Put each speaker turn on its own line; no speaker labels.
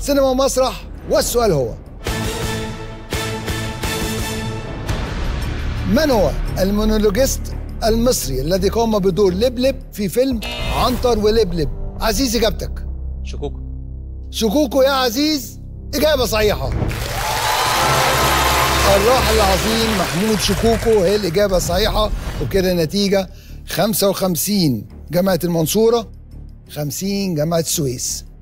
سينما ومسرح، والسؤال هو: من هو المونولوجيست المصري الذي قام بدور لبلب في فيلم عنتر ولبلب؟ عزيز إجابتك.
شكوكو.
شكوكو يا عزيز، إجابة صحيحة. الراحل العظيم محمود شكوكو هي الإجابة الصحيحة. وكده النتيجة 55 جامعة المنصورة، 50 جامعة السويس.